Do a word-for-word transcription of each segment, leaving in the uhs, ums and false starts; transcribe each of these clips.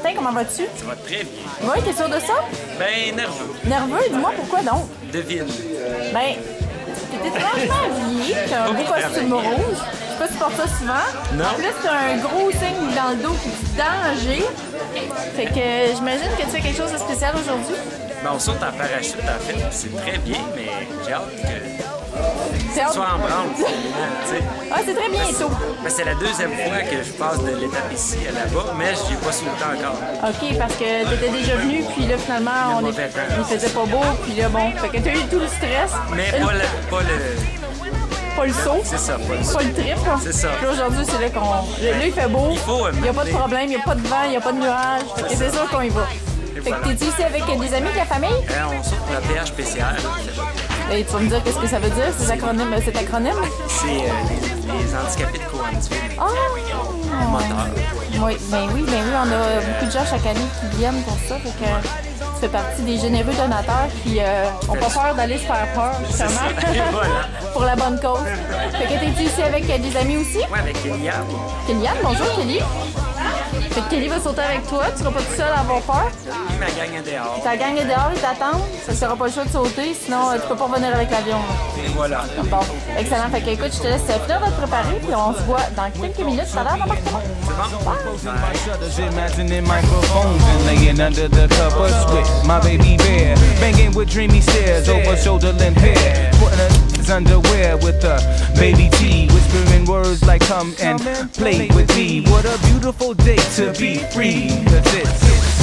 Martin, comment vas-tu? Ça va très bien. Oui, t'es sûr de ça? Ben, nerveux. Nerveux? Dis-moi pourquoi donc? Devine. Ben, t'es étrangement habillé, t'as un beau costume rouge. Je sais pas si tu portes ça souvent. Non. En plus, t'as un gros signe dans le dos qui dit danger. Fait que j'imagine que tu fais quelque chose de spécial aujourd'hui. Ben, on saute en parachute, en fait. C'est très bien, mais j'ai hâte que C'est ça hâte. soit en branle, finalement, tu sais. Ah, c'est très bientôt. Ben, c'est la deuxième fois que je passe de l'étape ici à là-bas, mais je n'ai pas sauté encore. OK, parce que t'étais déjà venu, puis là, finalement, on est... mauvais temps. il faisait pas beau, puis là, bon. Fait que t'as eu tout le stress. Mais Une- pas le... Pas le... Pas le saut. C'est ça, pas le Pas le trip. C'est ça. Puis là, aujourd'hui, c'est là qu'on... Là, il fait beau. Il faut, euh, Il n'y a pas de mener. problème, il n'y a pas de vent, il n'y a pas de nuages. Fait que c'est sûr qu'on y va. Fait que voilà. t'es ici avec des amis, de la famille? Hein, on saute la P H P C R. Et tu vas me dire qu'est-ce que ça veut dire, ces acronymes, cet acronyme? C'est euh, les, les handicapés de Cowansville. Ah! Moteur. Oui, ben oui, ben oui, on a beaucoup de gens chaque année qui viennent pour ça. Fait que tu fais partie des généreux donateurs qui euh, ont pas peur d'aller se faire peur, justement. Et voilà. Pour la bonne cause. Fait que t'es ici avec euh, des amis aussi? Ouais, avec Eliane. Kéliane, bonjour Kelly. Fait que Kelly va sauter avec toi, tu seras pas tout seul à avoir peur. Puis ma gang est dehors. Ta gang est dehors, ils t'attendent. Ça ne sera pas le choix de sauter, sinon euh, tu peux pas revenir avec l'avion. Et voilà. Bon, excellent. Fait que écoute, je te laisse finir de te préparer, puis on se voit dans quelques minutes tout à l'heure dans l'appartement. C'est bon? My shutters, imagining microphones and laying under the covers with my baby bear, banging with dreamy stares over shoulder and hair, putting her his underwear with a baby T, whispering words like come and play with me. What a beautiful day to be free, 'cause it's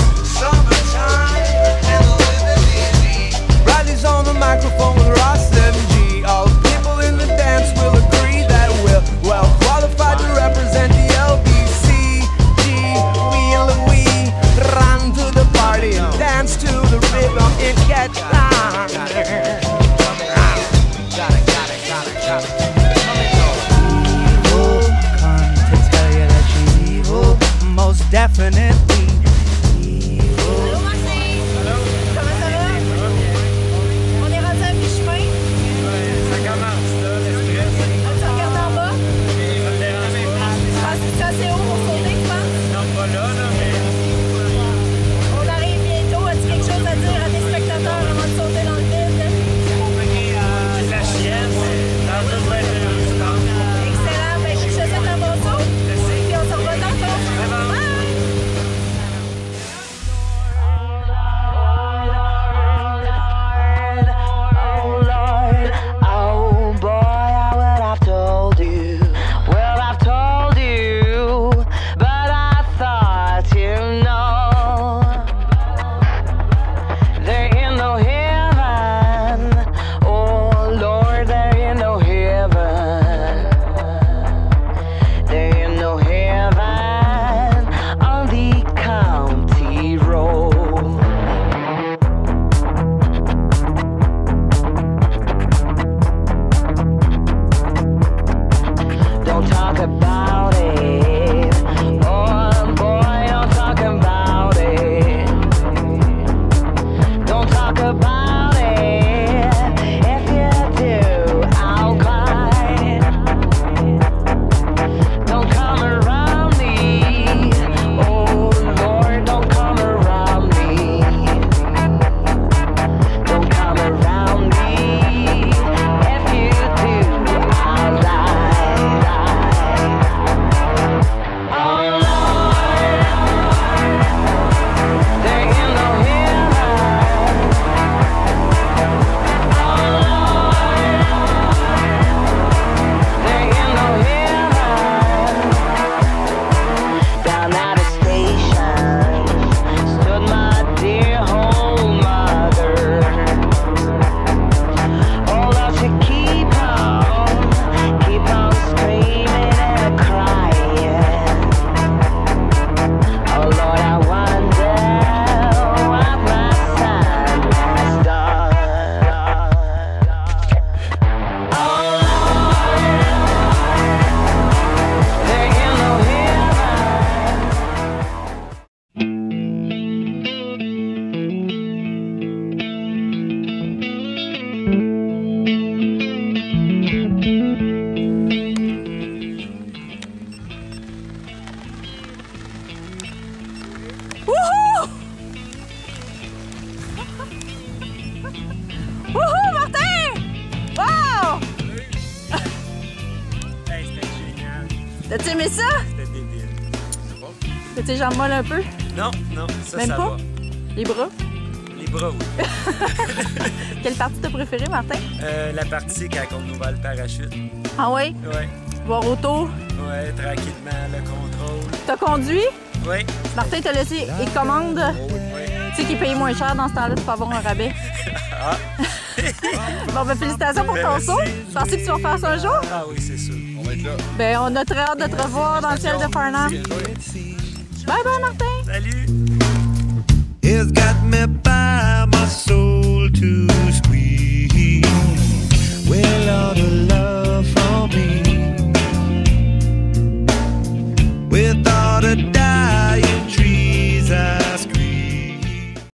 summertime and living easy. Riley's on the microphone with Ross M G. All the people in the dance will agree that we're well qualified to represent the L B C G. We and Louis run to the party and dance to the rhythm. It gets on. Got it, got it, got it, got it. Evil, come to tell you that you're evil. Most definitely T'as-tu aimé ça? C'était débile. T'as tes jambes molles un peu? Non, non, ça, Même ça pas? va. Les bras? Les bras, oui. Quelle partie t'as préférée, Martin? Euh, la partie quand on ouvre le parachute. Ah oui? Ouais, Voir auto? ouais, tranquillement, le contrôle. T'as conduit? Oui, Martin t'a laissé les commandes. oui. Tu sais qu'il paye moins cher dans ce temps-là, tu peux avoir un rabais. Ah, Bon, ben félicitations pour ton Merci. saut. Tu penses que tu vas faire ça un jour? ah oui, c'est sûr. On va être là. Ben, on a très hâte de te revoir dans le ciel de Farnham. Bye bye, Martin! Salut!